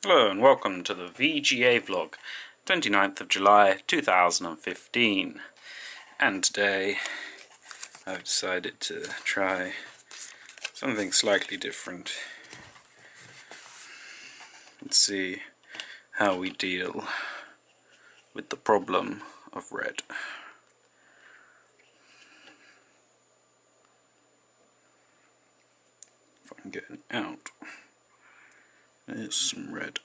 Hello and welcome to the VGA vlog, 29th of July 2015. And today I've decided to try something slightly different and see how we deal with the problem of red. If I can get it out, there's some red.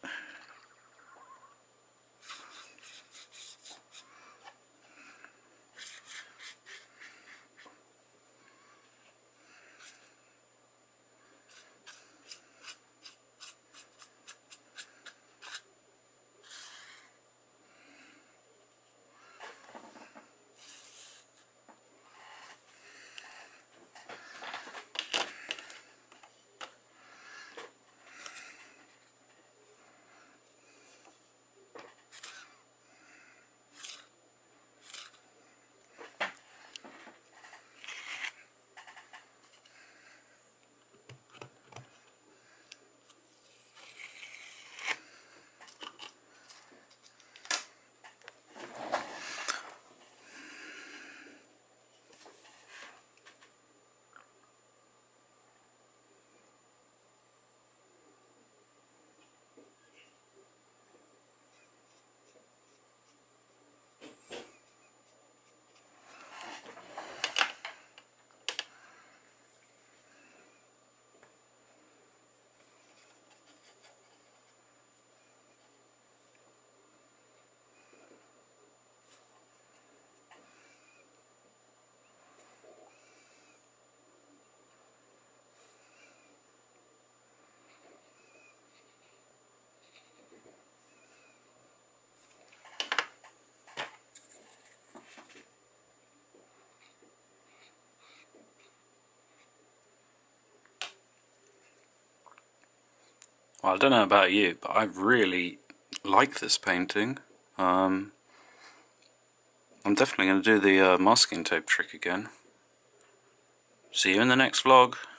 Well, I don't know about you, but I really like this painting. I'm definitely going to do the masking tape trick again. See you in the next vlog.